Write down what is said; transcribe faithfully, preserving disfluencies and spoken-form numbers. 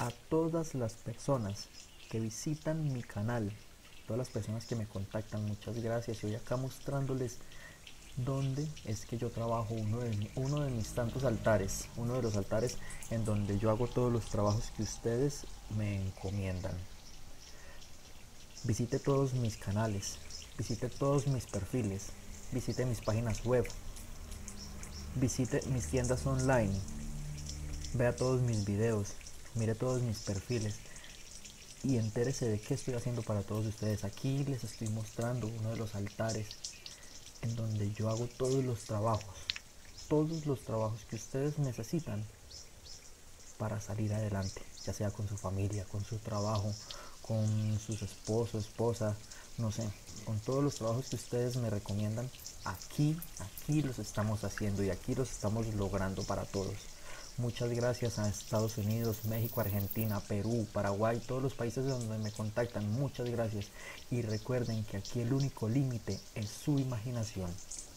A todas las personas que visitan mi canal, todas las personas que me contactan, muchas gracias. Y hoy acá mostrándoles dónde es que yo trabajo uno de, mi- uno de mis tantos altares, uno de los altares en donde yo hago todos los trabajos que ustedes me encomiendan. Visite todos mis canales, visite todos mis perfiles, visite mis páginas web, visite mis tiendas online, vea todos mis videos, mire todos mis perfiles y entérese de qué estoy haciendo para todos ustedes. Aquí les estoy mostrando uno de los altares en donde yo hago todos los trabajos, todos los trabajos que ustedes necesitan para salir adelante, ya sea con su familia, con su trabajo, con sus esposos, esposa, no sé, con todos los trabajos que ustedes me recomiendan, aquí, aquí los estamos haciendo y aquí los estamos logrando para todos. Muchas gracias a Estados Unidos, México, Argentina, Perú, Paraguay, todos los países donde me contactan, muchas gracias. Y recuerden que aquí el único límite es su imaginación.